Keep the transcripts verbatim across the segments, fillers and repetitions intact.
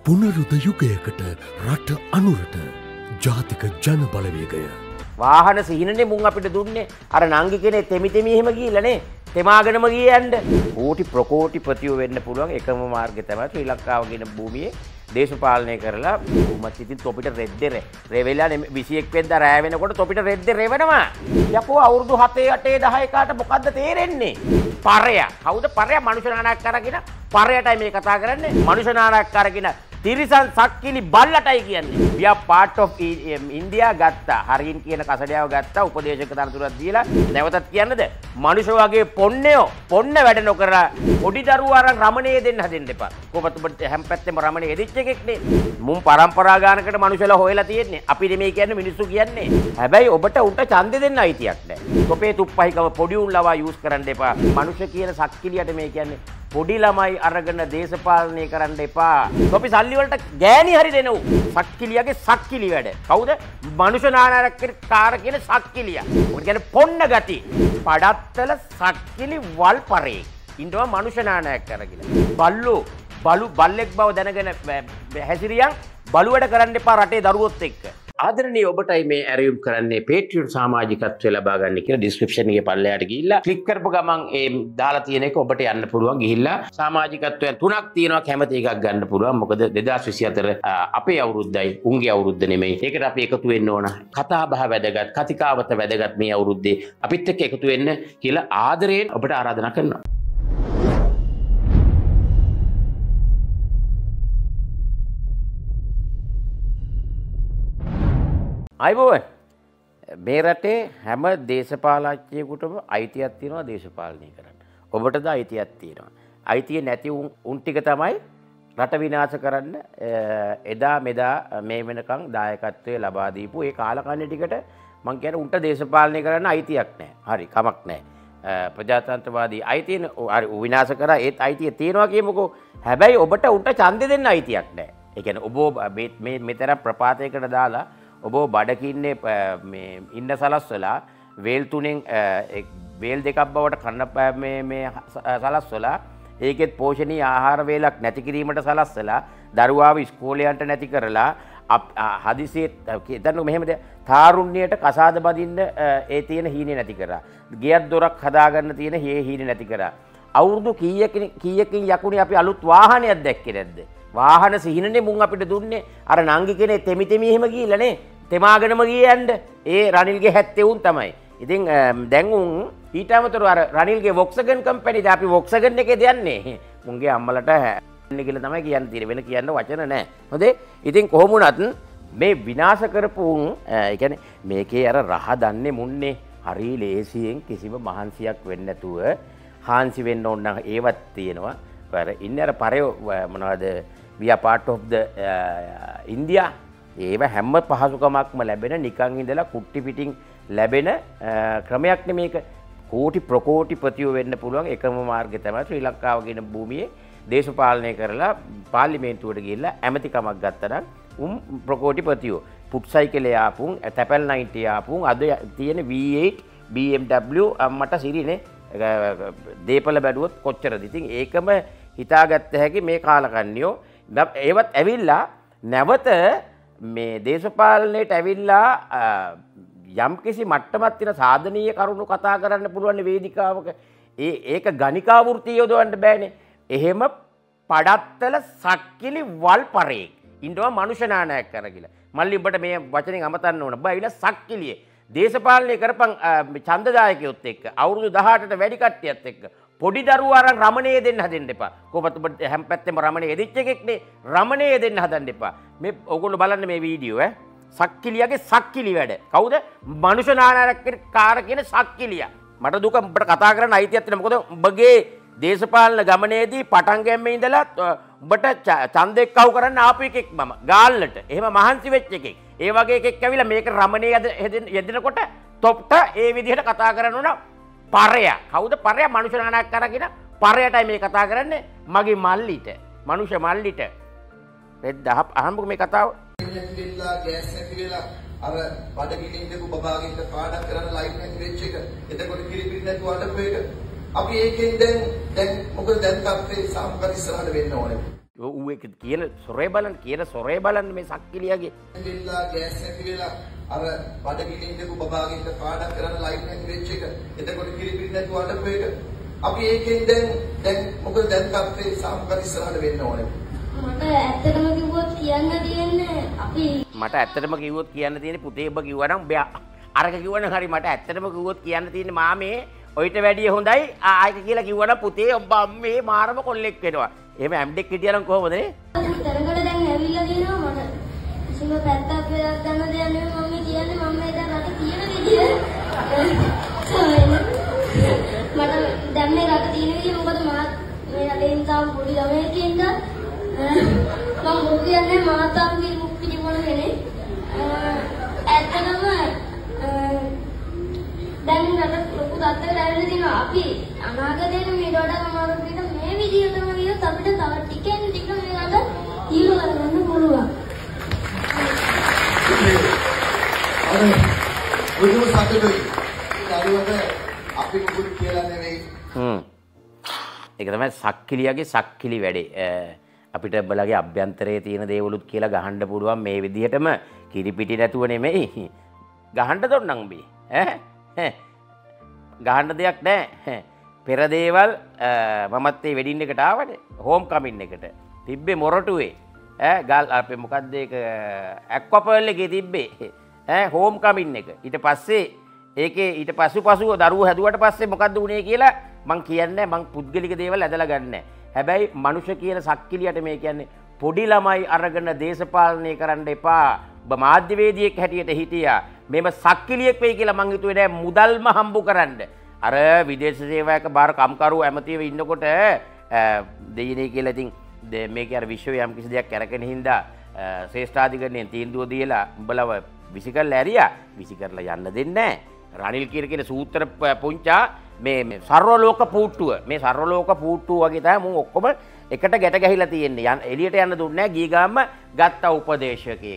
පුනරුද යුගයකට රට අනුරට ජාතික ජන බලවේගය. වාහන සිහිනනේ මුන් අපිට දුන්නේ අර නංගි කෙනේ තෙමි තෙමි එහෙම ගිහිල්ලානේ තෙමාගෙනම ගියේ යන්න. කෝටි ප්‍රකෝටිපතියෝ වෙන්න පුළුවන් එකම මාර්ගය තමයි ශ්‍රී ලංකාව කියන භූමියේ දේශපාලනය කරලා උමත් ඉතින් තොපිට රෙද්ද රෙවෙලා විසි එක් වෙනිදා රෑ වෙනකොට තොපිට රෙද්ද රෙවෙනවා. යකෝ අවුරුදු හතේ අටේ දහය කාට මොකද්ද තේරෙන්නේ? පරය. කවුද පරය? මනුෂ්‍ය නානක් අරගෙන පරයටයි මේ කතා කරන්නේ. මනුෂ්‍ය නානක් අරගෙන තිරිසන් සක්කිලි බල්ලටයි කියන්නේ. we are part of India ගත්තා. හරින් කියන කසඩයාව ගත්තා. උපදේශක තනතුරක් දීලා නැවතත් කියන්නද? මනුෂ්‍ය වගේ පොන්නේෝ පොන්න වැඩ නොකරලා පොඩි දරුවා අරන් රමණේ දෙන්න හදෙන්න එපා. කොහොමද ඔබ හැම පැත්තෙම රමණේ එදිච්ච එකෙක්නේ. මුන් පරම්පරා ගානකට මනුෂ්‍යලා හොයලා තියෙන්නේ. අපි මේ කියන්නේ මිනිස්සු කියන්නේ. හැබැයි ඔබට උන්ට ඡන්දෙ දෙන්න අයිතියක් නැහැ. තොපේ තුප්පහිකව පොඩි උන් ලවා යූස් කරන්න එපා. මනුෂ්‍ය කියන සක්කිලියට මේ කියන්නේ පොඩි ළමයි අරගෙන දේශපාලනය කරන්න එපා. තොපි සල්ලි වලට ගෑණි හරි දෙනව. සක්කිලියගේ සක්කිලි වැඩ. කවුද? මනුෂ්‍ය නානක් කාර කියන සක්කිලිය. උන් කියන්නේ පොන්න ගති. පඩත්තල සක්කිලි වල්පරේ. ඉන්නවා මනුෂ්‍ය නානක් කරගෙන. බල්ලෝ බලු බල්ලෙක් බව දැනගෙන හැසිරියන් බලුවැඩ කරන්න එපා රටේ දරුවොත් එක්ක. ආදරණීය ඔබටයි මේ ඇරයුම් කරන්නේ පේට්‍රියට් සමාජිකත්වය ලබා ගන්න කියලා ඩිස්ක්‍රිප්ෂන් එකේ පල්ලෙහාට ගිහිල්ලා ක්ලික් කරපු ගමන් ඒ දාලා තියෙන එක ඔබට යන්න පුළුවන් ගිහිල්ලා සමාජිකත්වයන් තුනක් තියෙනවා කැමති එකක් ගන්න පුළුවන් මොකද දෙදාස් විසි හතර අපේ අවුරුද්දයි උන්ගේ අවුරුද්ද නෙමෙයි ඒකට අපි එකතු වෙන්න ඕන කතා බහ වැදගත් කතිකාවත වැදගත් මේ අවුරුද්දේ අපිත් එක්ක එකතු වෙන්න කියලා ආදරයෙන් ඔබට ආරාධනා කරනවා. අයිබෝවන් මේ රටේ හැම දේශපාලඥයෙකුටම අයිතියක් තියෙනවා දේශපාලනය කරන්න. ඔබටද අයිතියක් තියෙනවා. අයිතිය නැති උන් ටික තමයි රට විනාශ කරන්න එදා මෙදා මේ වෙනකන් දායකත්වයේ ලබා දීපු ඒ කාලකන්ණි ටිකට මං කියන්නේ උන්ට දේශපාලනය කරන්න අයිතියක් නැහැ. හරි කමක් නැහැ. ප්‍රජාතන්ත්‍රවාදී අයිතිය හරි විනාශ කරා ඒත් අයිතිය තියෙනවා කියමුකෝ. හැබැයි ඔබට උන්ට ඡන්දෙ දෙන්න අයිතියක් නැහැ. ඒ කියන්නේ ඔබ මේ මෙතර ප්‍රපාතයකට දාලා ඔබ බඩකින්නේ මේ ඉන්න සලස්වලා වේල් තුනෙන් වේල් දෙකක් බවට කන්න මේ සලස්වලා ඒකෙත් පෝෂණීය ආහාර වේලක් නැති කිරීමට සලස්සලා දරුවාව ඉස්කෝලේ යන්න නැති කරලා හදිසියෙත් හිතන්න මෙහෙමද තාරුණ්‍යයට කසාද බදින්න ඒ තියෙන හීනේ නැති කරා. ගෙයක් දොරක් හදාගන්න තියෙන හේ හීනේ නැති කරා. අවුරුදු කීයකින් කීයකින් යකුනේ අපි අලුත් වාහනයක් දැක්කේ නැද්ද? වාහන සිහිනනේ මුන් අපිට දුන්නේ අර නංගි කෙනේ තෙමි තෙමි එහෙම ගිහිල්ලානේ තෙමාගෙනම ගියේ යන්න ඒ රනිල්ගේ හැත්තේ උන් තමයි. ඉතින් දැන් උන් ඊට අමතරව අර රනිල්ගේ වොක්සගන් කම්පැනි ද අපි වොක්සගන් එකේ යන්නේ. මුන්ගේ අම්මලට හැන්නේ කියලා තමයි කියන්න තියෙන්නේ. වෙන කියන්න වචන නැහැ. හොඳේ. ඉතින් කොහොම වුණත් මේ විනාශ කරපු උන් ඒ කියන්නේ මේකේ අර රහ දන්නේ මුන්නේ හරි ලේසියෙන් කිසිම මහන්සියක් වෙන්නේ නැතුව හාන්සි වෙන්න ඕන නම් ඒවත් තියෙනවා. අර ඉන්නේ අර පරය මොනවද we are part of the uh, India ඒව හැම පහසුකමක්ම ලැබෙන නිකන් ඉඳලා කුට්ටි පිටින් ලැබෙන ක්‍රමයක් නෙමේක කෝටි ප්‍රකෝටිපතියෝ වෙන්න පුළුවන් එකම මාර්ගය තමයි ශ්‍රී ලංකාව කියන භූමියේ දේශපාලනය කරලා පාර්ලිමේන්තුවට ගිහිල්ලා ඇමතිකමක් ගත්තා නම් උන් ප්‍රකෝටිපතියෝ පුට් සයිකලේ ආපුන් තැපල් නයින්ටි ආපුන් අද තියෙන වී එයිට් බී එම් ඩබ්ලිව් අම්මට සිරිනේ දීපල බැලුවොත් කොච්චරද ඉතින් ඒකම හිතාගත්ත හැකි මේ කාලකන්නියෝ ඒවත් ඇවිල්ලා නැවත මේ දේශපාලනයට ඇවිල්ලා යම් කිසි මට්ටමක් තියෙන සාධනීය කරුණු කතා කරන්න පුළුවන් වේදිකාවක ඒ ඒක ගණිකා වෘත්තිය යොදවන්න බෑනේ. එහෙම පඩත්තල සක්කිලි වල්පරේ ඉන්නවා මනුෂ්‍ය නානයක් කරගිලා. මල්ලි උඹට මේ වචනෙන් අමතන්න ඕන. ඔබ ඇවිල්ලා සක්කිලියේ දේශපාලනය කරපන් ඡන්දදායකයොත් එක්ක අවුරුදු දහඅටට වැඩි කට්ටියත් එක්ක පොඩි දරුවා අරන් රමණේ දෙන්න හදන්න එපා. කොහොමද ඔබ හැම පැත්තෙම රමණේ එදිච්ච එකෙක්නේ. රමණේ දෙන්න හදන්න එපා. මේ ඔයගොල්ලෝ බලන්න මේ වීඩියෝ ඈ. සක්කිලියගේ සක්කිලි වැඩ. කවුද? මනුෂ්‍ය නානක් කාර කියන සක්කිලිය. මට දුක ඔබට කතා කරන්න අයිතියක් තියෙනවා. මොකද ඔබගේ දේශපාලන ගමනේදී පටන් ගැම්මේ ඉඳලා ඔබට ඡන්දෙක් කවු කරන්න ආපු එකෙක් මම. ගාල්ලට. එහෙම මහන්සි වෙච්ච එකෙක්. ඒ වගේ එකෙක් ඇවිල්ලා මේක රමණේ යෙදෙනකොට තොප්ට ඒ විදිහට කතා කරන්න ඕන. පරය. කවුද පරය? මනුෂ්‍ය නානක් කරගෙන පරයටයි මේ කතා කරන්නේ මගේ මල්ලිට. මනුෂ්‍ය මල්ලිට. රෙද්ද අහම්බුක මේ කතාව. නැතිලා ගෑස් නැති වෙලා අර බඩගිනි ඉඳපු බබාගෙන් පාඩම් කරන ලයින් නැති වෙච්ච එක. එතකොට කිරිපිරි නැතුව අඩපු එක. අපි ඒකෙන් දැන් දැන් මොකද දැන් තාත්තේ සාම්ප්‍රදායික ඉස්සරහට වෙන්න ඕනේ. ඌ එක කියන සොරේ බලන්න කියන සොරේ බලන්න මේ සක්කිලියගේ. දෙල්ලා ගෑස් නැති වෙලා අර බඩගිනින් ඉඳපු බබාගෙන් පාඩම් කරන ලයින් නැති වෙච්ච එක. එතකොට කිරිපිරි නැතුව අඩපු එක. අපි ඒකෙන් දැන් දැන් මොකද දැන් තත්ත්වේ සාම්ප්‍රදායික ඉස්සරහට වෙන්න ඕනේ. මට ඇත්තටම කිව්වොත් කියන්න තියෙන්නේ අපි මට ඇත්තටම කිව්වොත් කියන්න තියෙන්නේ පුතේ ඔබ කිව්වනම් බෑ. අරක කිව්වනම් හරි මට ඇත්තටම කිව්වොත් කියන්න තියෙන්නේ මාමේ ඔයිට වැඩිය හොඳයි ආයක කියලා කිව්වනම් පුතේ ඔබ අම්මේ මාරම කොල්ලෙක් වෙනවා. එහෙම ඇම්ඩෙක් හිටියනම් කොහොමද නේ? තරකට දැන් ඇවිල්ලා කියනවා මට කිසිම පැත්තක් වෙලා ගන්න දෙයක් නෙමෙයි මම කියන්නේ මම මේ දැන් රට තියෙන විදිය මට දැන් මේ රට තියෙන විදිය මොකද මා මේ රටෙන් තාම පොඩි ළමයෙක් ඉඳලා මම මොකද කියන්නේ මාතාව කිරි මුක් පිටිපොළ කෙනෙක් ඇත්තටම දැන් රට ලොකු තත්ත්වයකට ඇවිල්ලා තියෙනවා අපි අනාගතේට මේ වඩා අමාරු විදිහට මේ විදිහටම ගියොත් අපිට තව ටිකෙන් ටික මේ රට තීරු කරගන්න පුළුවන්. අර බුදු සතුටුයි. දරුවට අපි මුකුත් කියලා නෙවෙයි. හ්ම්. ඒක තමයි සක්කිලියගේ සක්කිලි වැඩේ. අපිට බලගේ අභ්‍යන්තරයේ තියෙන දේවලුත් කියලා ගහන්න පුළුවන් මේ විදිහටම කිරිපිටි නැතුව නෙමෙයි. ගහන්න දොන්නම් බී. ඈ ගහන්න දෙයක් නැහැ. පෙර දේවල් මමත් ඒ වෙඩින් එකට ආවනේ. හෝම් කමින් එකට. තිබ්බේ මොරටුවේ. ඈ ගල් අපේ මොකද්ද ඒක ඇක්වපර්ල් එකේ තිබ්බේ. ඈ හෝම් කමින් එක. ඊට පස්සේ ඒකේ ඊට පසුපසුව දරුවෝ හැදුවට පස්සේ මොකද්ද උනේ කියලා මං කියන්නේ මං පුද්ගලික දේවල් ඇදලා ගන්නෑ. හැබැයි මනුෂ්‍ය කියන සක්කිලියට මේ කියන්නේ පොඩි ළමයි අරගෙන දේශපාලනය කරන්න එපා. ඔබ මාධ්‍යවේදියෙක් හැටියට හිටියා. මේම සක්කිලියෙක් වෙයි කියලා මං හිතුවේ නෑ මුදල්ම හම්බු කරන්න. අර විදේශ සේවයක බාර කම්කරු ඇමතිව ඉන්නකොට දෙයිනේ කියලා ඉතින් මේක අර විශ්වයේ යම් කිසි දෙයක් කරගෙන හින්දා ශ්‍රේෂ්ඨාධිකරණයෙන් තීන්දුව දීලා උඹලව විසි කරලා ඇරියා. විසි කරලා යන්න දෙන්නේ නෑ. රනිල් කීර කියන සූත්‍ර පුංචා මේ සර්වලෝක පූට්ටුව මේ සර්වලෝක පූට්ටුව වගේ තමයි මම ඔක්කොම එකට ගැට ගැහිලා තියෙන්නේ. එළියට යන්න දුන්නේ නැහැ. ගිය ගාම ගත්ත උපදේශකයෙක්.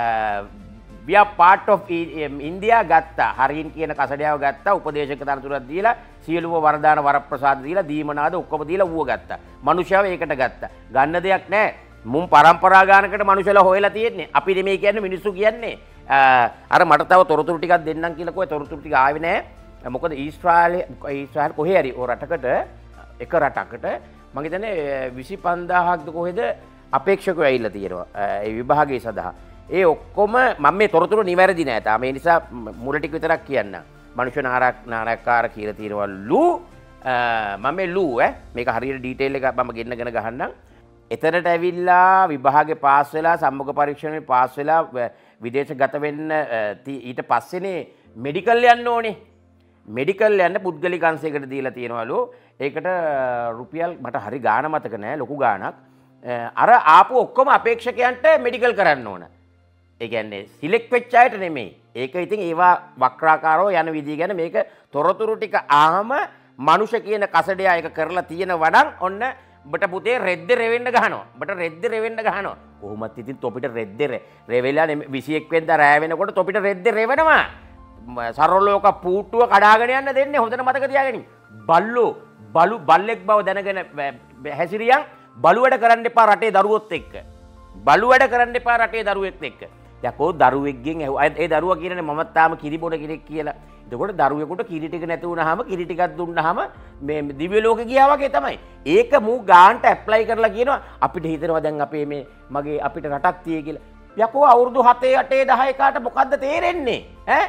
we are part of India ගත්තා. හරින් කියන කසඩයාව ගත්තා. උපදේශක තනතුරක් දීලා සියලුම වරදාන වරප්‍රසාද දීලා දීමනාද ඔක්කොම දීලා ඌව ගත්තා. මනුෂ්‍යව ඒකට ගත්තා. ගන්න දෙයක් නැහැ. මුම් පරම්පරා ගානකට මනුෂ්‍යලා හොයලා තියෙන්නේ. අපි නෙමෙයි කියන්නේ මිනිස්සු කියන්නේ. අර මට තව තොරතුරු ටිකක් දෙන්නම් කියලා කොහේ තොරතුරු ටික ආවේ නැහැ. මොකද ඊශ්‍රායලයේ ඊශ්‍රායල කොහේ හරි ඔය රටකට එක රටකට මම හිතන්නේ විසි පන්දාහක්ද කොහෙද අපේක්ෂකයෝ ඇවිල්ලා තියෙනවා ඒ විභාගය සඳහා. ඒ ඔක්කොම මම මේ තොරතුරු නිවැරදි නෑ තාම. ඒ නිසා මුල ටික විතරක් කියන්න. මනුෂ්‍ය නාරක් නාරකාර කියලා තියෙනවලු. මම මේ ලූ ඈ මේක හරියට ඩීටේල් එක මම ගෙන්නගෙන ගහන්නම්. එතනට ඇවිල්ලා විභාගේ පාස් වෙලා සම්මුඛ පරීක්ෂණේ පාස් වෙලා විදේශගත වෙන්න ඊට පස්සේනේ මෙඩිකල් යන්න ඕනේ. මෙඩිකල් යන්න පුද්ගලික අංශයකට දීලා තියෙනවලු. ඒකට රුපියල් මට හරි ගාණ මතක නෑ ලොකු ගාණක්. අර ආපු ඔක්කොම අපේක්ෂකයන්ට මෙඩිකල් කරන්න ඕන. ඒ කියන්නේ සිලෙක්ට් වෙච්ච අයට නෙමෙයි. ඒක ඉතින් ඒවා වක්‍රාකාරව යන විදිය ගැන මේක තොරතුරු ටික ආම මනුෂ්‍ය කියන කසඩයා එක කරලා තියෙනවා නම් ඔන්න ඔබට පුතේ රෙද්ද රෙවෙන්න ගහනවා. ඔබට රෙද්ද රෙවෙන්න ගහනවා. කොහොමත් ඉතින් තොපිට රෙද්ද රෙවෙලා විසි එක් වෙනිදා රෑ වෙනකොට තොපිට රෙද්ද රෙවෙනවා. සර්වලෝක පූට්ටුව කඩාගෙන යන්න දෙන්නේ හොඳට මතක තියාගනින්. බල්ලෝ බලු බල්ලෙක් බව දැනගෙන හැසිරියන් බලු වැඩ කරන්න එපා රටේ දරුවොත් එක්ක. බලු වැඩ කරන්න එපා රටේ දරුවෙක් එක්ක. යකෝ දරුවෙක්ගෙන් ඒ දරුවා කියන්නේ මමත් තාම කිරි බොන කෙනෙක් කියලා. එතකොට දරුවෙකුට කිරි ටික නැති වුනහම කිරි ටිකක් දුන්නාම මේ දිව්‍ය ලෝකෙ ගියා වගේ තමයි. ඒක මූ ගාන්ට ඇප්ලයි කරලා කියනවා අපිට හිතෙනවා දැන් අපේ මේ මගේ අපිට රටක් තියෙයි කියලා. යකෝ අවුරුදු හතේ අටේ දහය කාට මොකද්ද තේරෙන්නේ? ඈ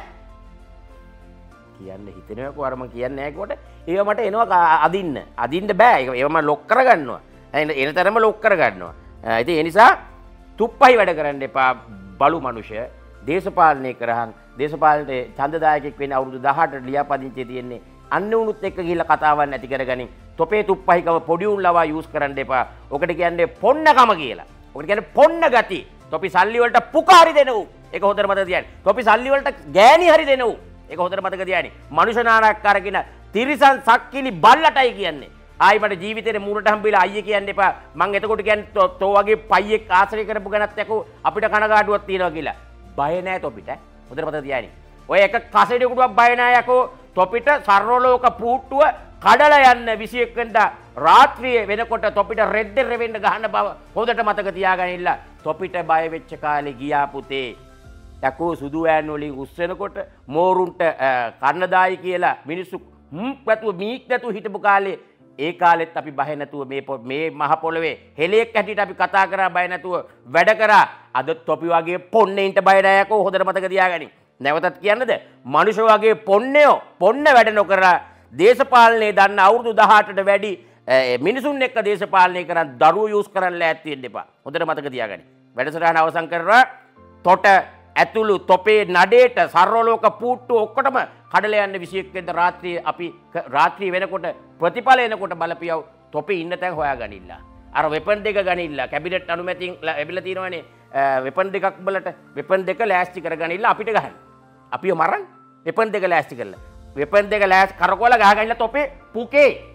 කියන්න හිතෙනවකෝ අර මම කියන්නේ නැහැ කොට ඒව මට එනවා අදින්න. අදින්න බෑ. ඒව මම ලොක් කරගන්නවා. එන තරම ලොක් කරගන්නවා. ඉතින් ඒ නිසා තුප්පහයි වැඩ කරන්න එපා බලු මනුෂ්‍ය. දේශපාලනය කරහන් දේශපාලනයේ ඡන්දදායකෙක් වෙන්න අවුරුදු දහඅටට ලියාපදිංචිය තියෙන්නේ. අන්න උනුත් එක්ක ගිහිල්ලා කතාවක් නැති කරගනින්. තොපේ තුප්පහිකව පොඩි උන් ලවා යූස් කරන්න එපා. ඔකට කියන්නේ පොන්නකම කියලා. ඔකට කියන්නේ පොන්න ගති. තොපි සල්ලි වලට පුකාරි දෙන උ. ඒක හොඳට මතක තියාගන්න. තොපි සල්ලි වලට ගෑණි හරි දෙන උ. ඒක හොඳට මතක තියාගන්න. මනුෂ්‍ය නාරක්කාර කියන තිරිසන් සක්කිලි බල්ලටයි කියන්නේ. ආයි මට ජීවිතේ මූණට හම්බෙලා අයියේ කියන්න එපා. මං එතකොට කියන්නේ තෝ වගේ පයියෙක් ආශ්‍රය කරපු ගණත් යකෝ අපිට කනගාටුවක් තියෙනවා කියලා. බය නෑ තොපිට. හොඳට මතක තියාගන්න. ඔය එක කසෙඩියෙකුටවත් බය නෑ යකෝ. තොපිට සර්වලෝක පූට්ටුව කඩලා යන්න විසිඑක් වෙනිදා රාත්‍රියේ වෙනකොට තොපිට රෙද්ද රෙවෙන්න ගහන බව හොඳට මතක තියාගනින්න. තොපිට බය වෙච්ච කාලේ ගියා පුතේ. යකෝ සුදු ඈන් වලින් උස්සනකොට මෝරුන්ට කන්නදායි කියලා මිනිස්සු හ්ම් නැතුව මීක් නැතුව හිටපු කාලේ ඒ කාලෙත් අපි බය නැතුව මේ මේ මහ පොළවේ හෙලයක් හැටියට අපි කතා කරා බය නැතුව වැඩ කරා. අද තොපි වගේ පොන්නේන්ට බය නැහැ යකෝ හොඳට මතක තියාගනි. නැවතත් කියන්නද මනුෂ්‍ය වගේ පොන්නේෝ පොන්න වැඩ නොකරලා දේශපාලනයේ දන්න අවුරුදු දහඅටට වැඩි මිනිසුන් එක්ක දේශපාලනය කරන් දරුවෝ යූස් කරන්න ලෑස්ති වෙන්න එපා. හොඳට මතක තියාගනි. වැඩසටහන අවසන් කරලා තොට ඇතුළු තොපේ නඩේට සර්වලෝක පූට්ටු ඔක්කොටම කඩලා යන්න විසිඑක් වෙනිදා රාත්‍රියේ අපි රාත්‍රිය වෙනකොට ප්‍රතිඵල එනකොට බලපියව තොපේ ඉන්න තැන් හොයාගනින්න. අර වෙපන් දෙක ගනින්න කැබිනට් අනුමැතියෙන් ලැබිලා තියෙනවනේ වෙපන් දෙකක් බලට වෙපන් දෙක ලෑස්ති කරගනින්න අපිට ගහන්න. අපිව මරන්න වෙපන් දෙක ලෑස්ති කරලා. වෙපන් දෙක ලෑස්ති කරකවලා ගහගන්න තොපේ පුකේ